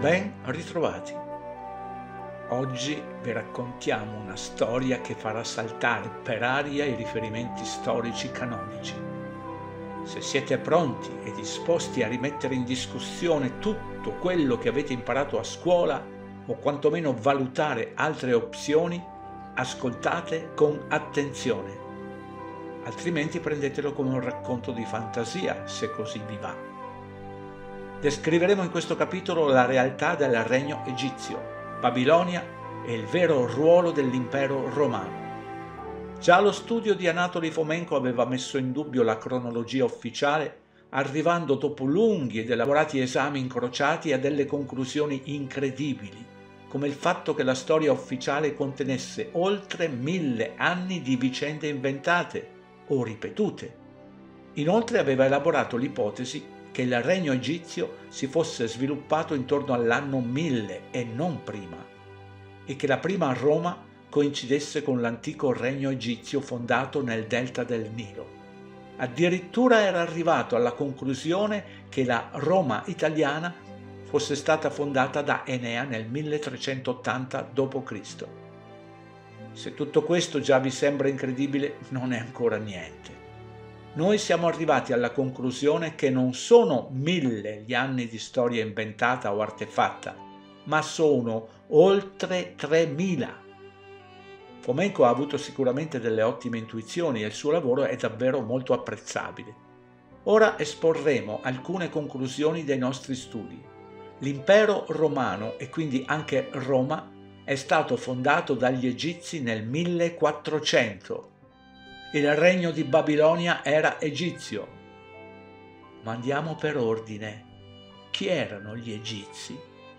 Ben ritrovati. Oggi vi raccontiamo una storia che farà saltare per aria i riferimenti storici canonici. Se siete pronti e disposti a rimettere in discussione tutto quello che avete imparato a scuola o quantomeno valutare altre opzioni, ascoltate con attenzione. Altrimenti prendetelo come un racconto di fantasia, se così vi va. Descriveremo in questo capitolo la realtà del regno egizio, Babilonia e il vero ruolo dell'impero romano. Già lo studio di Anatoli Fomenko aveva messo in dubbio la cronologia ufficiale, arrivando dopo lunghi ed elaborati esami incrociati a delle conclusioni incredibili, come il fatto che la storia ufficiale contenesse oltre 1000 anni di vicende inventate o ripetute. Inoltre aveva elaborato l'ipotesi che il regno egizio si fosse sviluppato intorno all'anno 1000 e non prima, e che la prima Roma coincidesse con l'antico regno egizio fondato nel delta del Nilo. Addirittura era arrivato alla conclusione che la Roma italiana fosse stata fondata da Enea nel 1380 d.C. Se tutto questo già vi sembra incredibile, non è ancora niente. Noi siamo arrivati alla conclusione che non sono 1000 gli anni di storia inventata o artefatta, ma sono oltre 3000. Fomenko ha avuto sicuramente delle ottime intuizioni e il suo lavoro è davvero molto apprezzabile. Ora esporremo alcune conclusioni dei nostri studi. L'impero romano, e quindi anche Roma, è stato fondato dagli egizi nel 1400. Il regno di Babilonia era egizio. Ma andiamo per ordine. Chi erano gli egizi?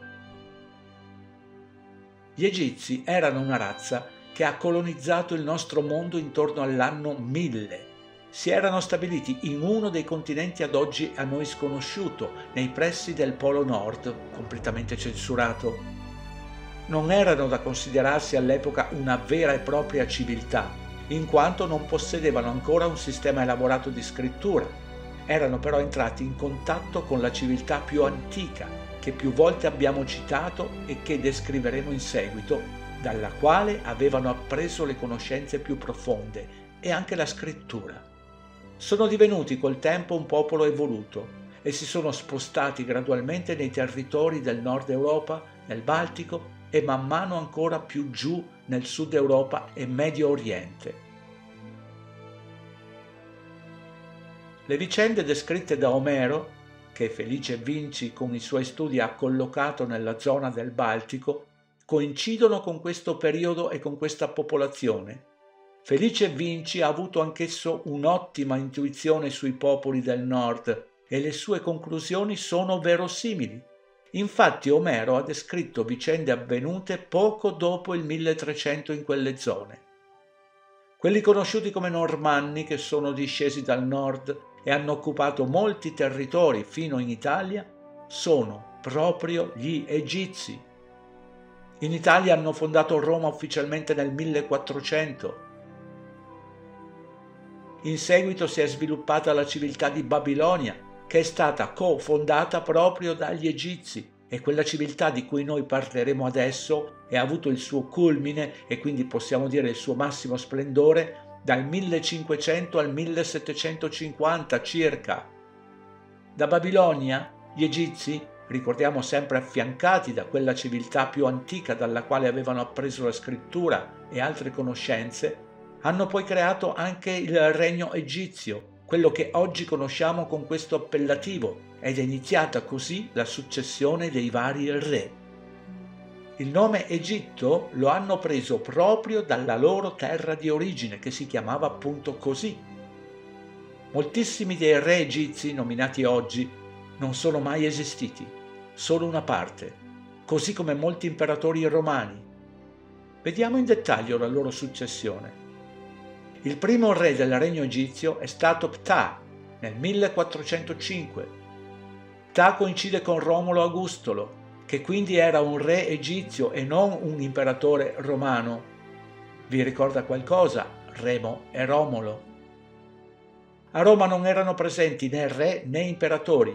Gli egizi erano una razza che ha colonizzato il nostro mondo intorno all'anno 1000. Si erano stabiliti in uno dei continenti ad oggi a noi sconosciuto, nei pressi del Polo Nord, completamente censurato. Non erano da considerarsi all'epoca una vera e propria civiltà, in quanto non possedevano ancora un sistema elaborato di scrittura. Erano però entrati in contatto con la civiltà più antica, che più volte abbiamo citato e che descriveremo in seguito, dalla quale avevano appreso le conoscenze più profonde e anche la scrittura. Sono divenuti col tempo un popolo evoluto e si sono spostati gradualmente nei territori del Nord Europa, nel Baltico e man mano ancora più giù nel Sud Europa e Medio Oriente. Le vicende descritte da Omero, che Felice Vinci con i suoi studi ha collocato nella zona del Baltico, coincidono con questo periodo e con questa popolazione. Felice Vinci ha avuto anch'esso un'ottima intuizione sui popoli del Nord e le sue conclusioni sono verosimili. Infatti Omero ha descritto vicende avvenute poco dopo il 1300 in quelle zone. Quelli conosciuti come Normanni, che sono discesi dal nord e hanno occupato molti territori fino in Italia, sono proprio gli egizi. In Italia hanno fondato Roma ufficialmente nel 1400. In seguito si è sviluppata la civiltà di Babilonia, che è stata cofondata proprio dagli egizi, e quella civiltà di cui noi parleremo adesso ha avuto il suo culmine e quindi possiamo dire il suo massimo splendore dal 1500 al 1750 circa. Da Babilonia gli egizi, ricordiamo sempre affiancati da quella civiltà più antica dalla quale avevano appreso la scrittura e altre conoscenze, hanno poi creato anche il regno egizio, quello che oggi conosciamo con questo appellativo, ed è iniziata così la successione dei vari re. Il nome Egitto lo hanno preso proprio dalla loro terra di origine, che si chiamava appunto così. Moltissimi dei re egizi nominati oggi non sono mai esistiti, solo una parte, così come molti imperatori romani. Vediamo in dettaglio la loro successione. Il primo re del regno egizio è stato Ptah nel 1405. Ptah coincide con Romolo Augustolo, che quindi era un re egizio e non un imperatore romano. Vi ricorda qualcosa? Remo e Romolo. A Roma non erano presenti né re né imperatori,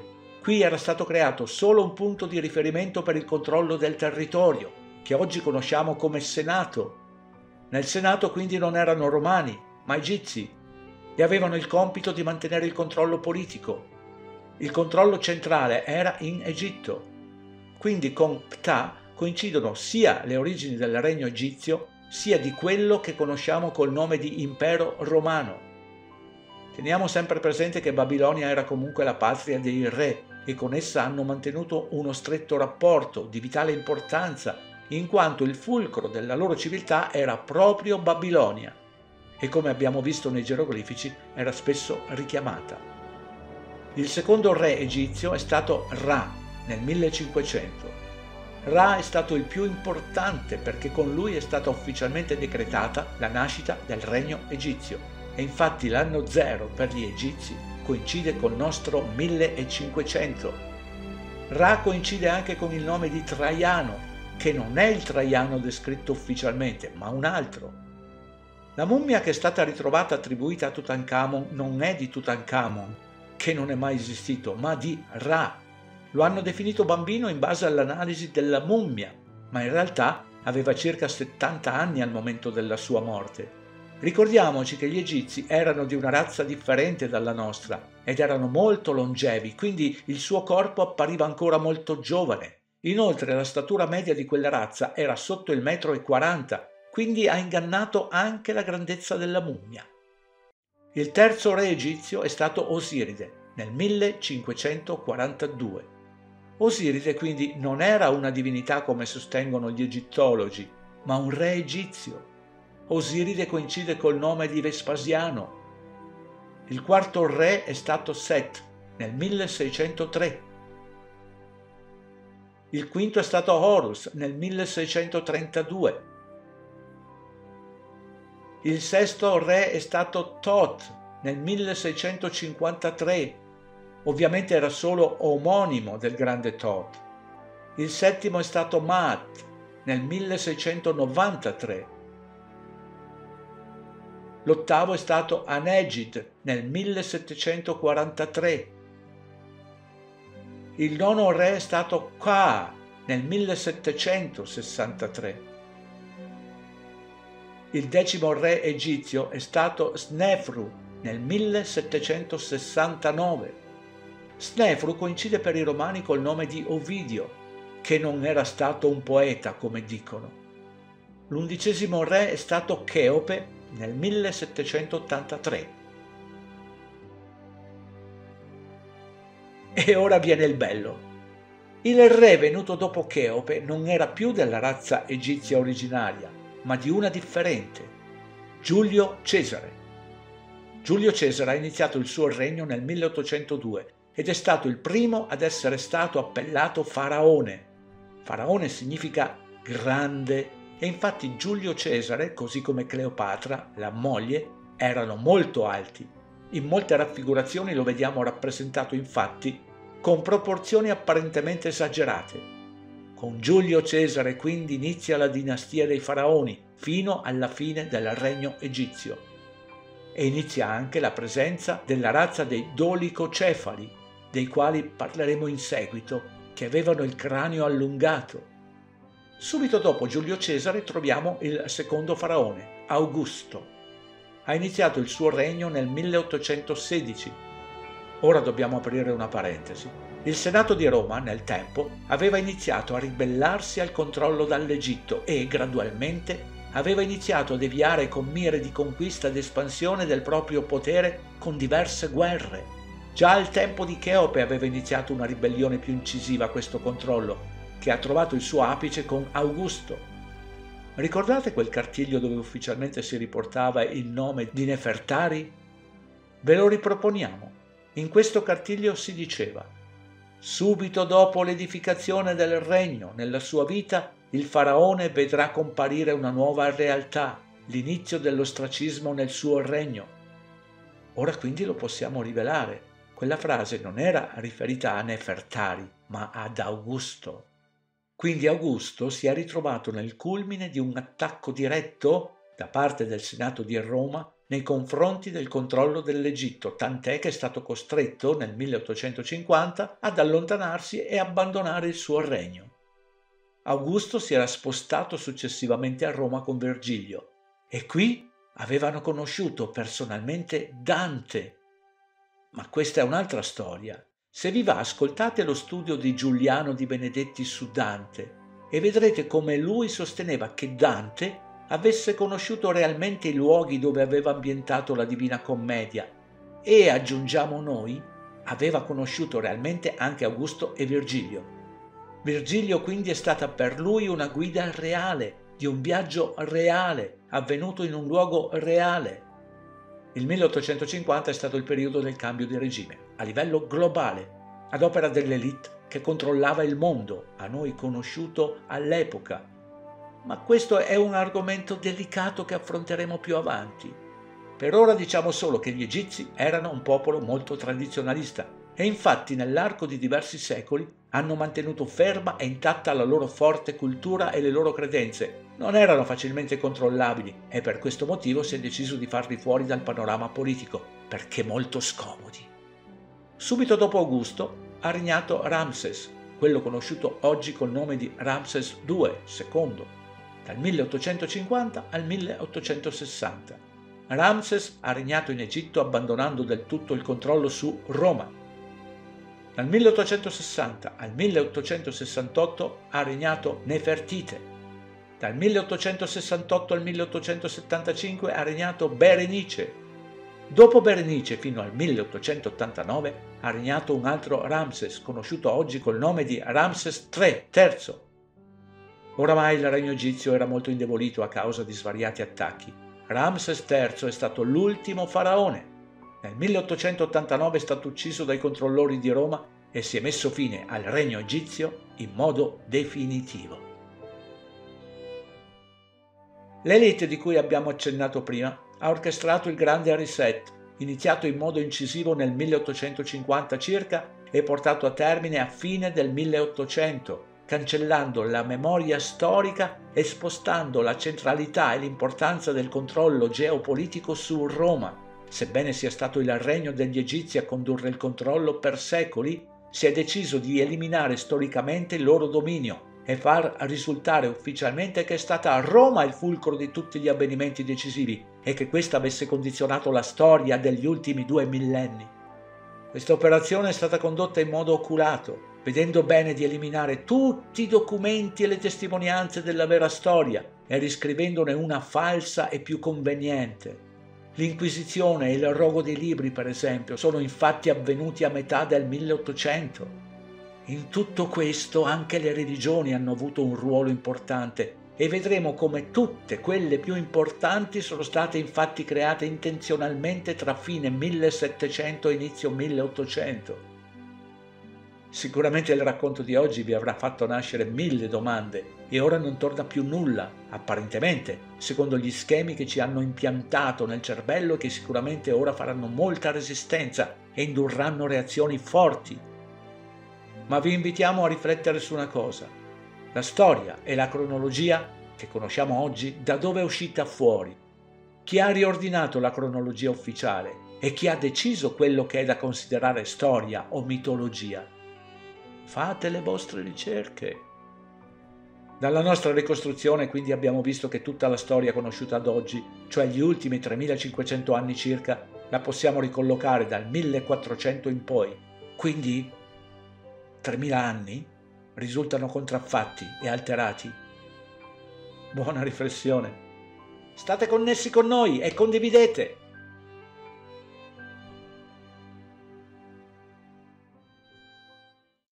Qui era stato creato solo un punto di riferimento per il controllo del territorio, che oggi conosciamo come Senato. Nel Senato quindi non erano romani, ma egizi, e avevano il compito di mantenere il controllo politico. Il controllo centrale era in Egitto. Quindi con Ptah coincidono sia le origini del regno egizio, sia di quello che conosciamo col nome di Impero Romano. Teniamo sempre presente che Babilonia era comunque la patria dei re e con essa hanno mantenuto uno stretto rapporto di vitale importanza, in quanto il fulcro della loro civiltà era proprio Babilonia e, come abbiamo visto nei geroglifici, era spesso richiamata. Il secondo re egizio è stato Ra nel 1500. Ra è stato il più importante perché con lui è stata ufficialmente decretata la nascita del regno egizio e infatti l'anno zero per gli egizi coincide col nostro 1500. Ra coincide anche con il nome di Traiano, che non è il Traiano descritto ufficialmente, ma un altro. La mummia che è stata ritrovata attribuita a Tutankhamon non è di Tutankhamon, che non è mai esistito, ma di Ra. Lo hanno definito bambino in base all'analisi della mummia, ma in realtà aveva circa 70 anni al momento della sua morte. Ricordiamoci che gli egizi erano di una razza differente dalla nostra ed erano molto longevi, quindi il suo corpo appariva ancora molto giovane. Inoltre la statura media di quella razza era sotto il 1,40 m, quindi ha ingannato anche la grandezza della mummia. Il terzo re egizio è stato Osiride nel 1542. Osiride quindi non era una divinità come sostengono gli egittologi, ma un re egizio. Osiride coincide col nome di Vespasiano. Il quarto re è stato Set nel 1603. Il quinto è stato Horus nel 1632. Il sesto re è stato Thoth nel 1653. Ovviamente era solo omonimo del grande Thoth. Il settimo è stato Maat nel 1693. L'ottavo è stato Anegid nel 1743. Il nono re è stato Ka nel 1763. Il decimo re egizio è stato Snefru nel 1769. Snefru coincide per i romani col nome di Ovidio, che non era stato un poeta come dicono. L'undicesimo re è stato Cheope nel 1783. E ora viene il bello. Il re venuto dopo Cheope non era più della razza egizia originaria, ma di una differente, Giulio Cesare. Giulio Cesare ha iniziato il suo regno nel 1802 ed è stato il primo ad essere stato appellato faraone. Faraone significa grande. E infatti Giulio Cesare, così come Cleopatra, la moglie, erano molto alti. In molte raffigurazioni lo vediamo rappresentato infatti con proporzioni apparentemente esagerate. Con Giulio Cesare quindi inizia la dinastia dei faraoni fino alla fine del regno egizio. E inizia anche la presenza della razza dei dolicocefali, dei quali parleremo in seguito, che avevano il cranio allungato. Subito dopo Giulio Cesare troviamo il secondo faraone, Augusto. Ha iniziato il suo regno nel 1816. Ora dobbiamo aprire una parentesi. Il Senato di Roma, nel tempo, aveva iniziato a ribellarsi al controllo dall'Egitto e, gradualmente, aveva iniziato a deviare con mire di conquista ed espansione del proprio potere con diverse guerre. Già al tempo di Cheope aveva iniziato una ribellione più incisiva a questo controllo, che ha trovato il suo apice con Augusto. Ricordate quel cartiglio dove ufficialmente si riportava il nome di Nefertari? Ve lo riproponiamo. In questo cartiglio si diceva: subito dopo l'edificazione del regno, nella sua vita, il faraone vedrà comparire una nuova realtà, l'inizio dell'ostracismo nel suo regno. Ora quindi lo possiamo rivelare. Quella frase non era riferita a Nefertari, ma ad Augusto. Quindi Augusto si è ritrovato nel culmine di un attacco diretto da parte del Senato di Roma nei confronti del controllo dell'Egitto, tant'è che è stato costretto nel 1850 ad allontanarsi e abbandonare il suo regno. Augusto si era spostato successivamente a Roma con Virgilio e qui avevano conosciuto personalmente Dante. Ma questa è un'altra storia. Se vi va, ascoltate lo studio di Giuliano di Benedetti su Dante e vedrete come lui sosteneva che Dante avesse conosciuto realmente i luoghi dove aveva ambientato la Divina Commedia e, aggiungiamo noi, aveva conosciuto realmente anche Augusto e Virgilio. Virgilio quindi è stata per lui una guida reale, di un viaggio reale, avvenuto in un luogo reale. Il 1850 è stato il periodo del cambio di regime, a livello globale, ad opera dell'élite che controllava il mondo, a noi conosciuto all'epoca. Ma questo è un argomento delicato che affronteremo più avanti. Per ora diciamo solo che gli egizi erano un popolo molto tradizionalista e infatti nell'arco di diversi secoli hanno mantenuto ferma e intatta la loro forte cultura e le loro credenze. Non erano facilmente controllabili e per questo motivo si è deciso di farli fuori dal panorama politico, perché molto scomodi. Subito dopo Augusto ha regnato Ramses, quello conosciuto oggi col nome di Ramses II, dal 1850 al 1860. Ramses ha regnato in Egitto abbandonando del tutto il controllo su Roma. Dal 1860 al 1868 ha regnato Nefertite. Dal 1868 al 1875 ha regnato Berenice. Dopo Berenice fino al 1889 ha regnato un altro Ramses, conosciuto oggi col nome di Ramses III. Oramai il regno egizio era molto indebolito a causa di svariati attacchi. Ramses III è stato l'ultimo faraone. Nel 1889 è stato ucciso dai controllori di Roma e si è messo fine al regno egizio in modo definitivo. L'élite di cui abbiamo accennato prima ha orchestrato il grande reset, iniziato in modo incisivo nel 1850 circa e portato a termine a fine del 1800, cancellando la memoria storica e spostando la centralità e l'importanza del controllo geopolitico su Roma. Sebbene sia stato il regno degli Egizi a condurre il controllo per secoli, si è deciso di eliminare storicamente il loro dominio e far risultare ufficialmente che è stata Roma il fulcro di tutti gli avvenimenti decisivi e che questa avesse condizionato la storia degli ultimi 2 millenni. Questa operazione è stata condotta in modo oculato, vedendo bene di eliminare tutti i documenti e le testimonianze della vera storia e riscrivendone una falsa e più conveniente. L'Inquisizione e il rogo dei libri, per esempio, sono infatti avvenuti a metà del 1800. In tutto questo anche le religioni hanno avuto un ruolo importante e vedremo come tutte quelle più importanti sono state infatti create intenzionalmente tra fine 1700 e inizio 1800. Sicuramente il racconto di oggi vi avrà fatto nascere 1000 domande e ora non torna più nulla, apparentemente, secondo gli schemi che ci hanno impiantato nel cervello e che sicuramente ora faranno molta resistenza e indurranno reazioni forti. Ma vi invitiamo a riflettere su una cosa. La storia e la cronologia che conosciamo oggi, da dove è uscita fuori? Chi ha riordinato la cronologia ufficiale e chi ha deciso quello che è da considerare storia o mitologia? Fate le vostre ricerche. Dalla nostra ricostruzione quindi abbiamo visto che tutta la storia conosciuta ad oggi, cioè gli ultimi 3500 anni circa, la possiamo ricollocare dal 1400 in poi. Quindi 3000 anni risultano contraffatti e alterati. Buona riflessione. State connessi con noi e condividete.